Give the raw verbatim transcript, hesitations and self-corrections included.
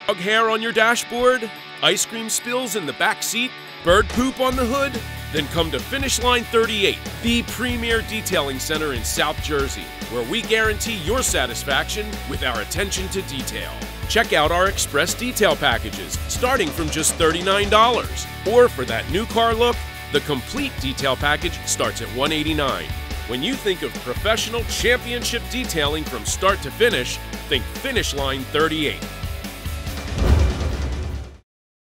Dog hair on your dashboard? Ice cream spills in the back seat? Bird poop on the hood? Then come to Finish Line thirty-eight, the premier detailing center in South Jersey, where we guarantee your satisfaction with our attention to detail. Check out our express detail packages, starting from just thirty-nine dollars. Or for that new car look, the complete detail package starts at one hundred eighty-nine dollars. When you think of professional championship detailing from start to finish, think Finish Line thirty-eight.